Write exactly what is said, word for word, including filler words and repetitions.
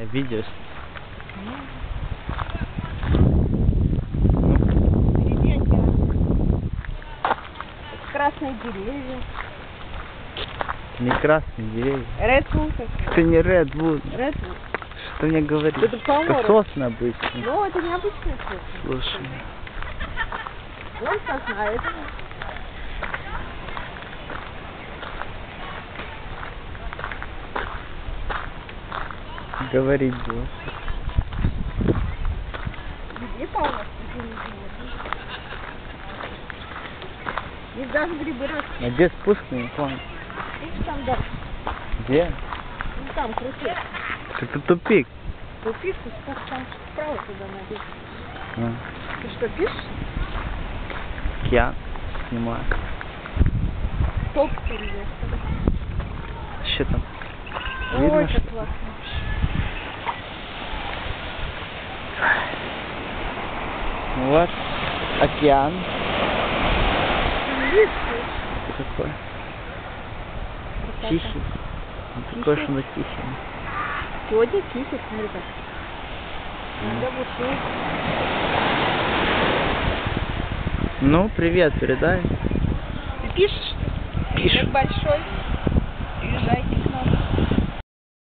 Я видео. Впереди океан. Красные деревья. Не красные деревья. Редвуд. Это не Редвуд. Редвуд. Что мне говоришь? Это Палмора. Это сосны обычные. Ну, это необычная сосна. Слушай. Вон сосна, это... Говорить было. Где полно? Здесь даже грибы растут. А где спуск, не понял. Видишь, там дальше. Где? Ну, там крутец. Это тупик. Тупик, ты спуск там справа туда найдешь. А. Ты что, пишешь? Океан снимаю. Топ перейдешь. Что там? Ой, Видно, как что? классно. Вот. Океан. Видишь? Это какой? Красота. Тихий. Он такой, что он тихий. Сегодня тихий, смотри как. Иногда бушует. Ну, привет, передай. Ты пишешь? Пишу. Большой. Уезжай.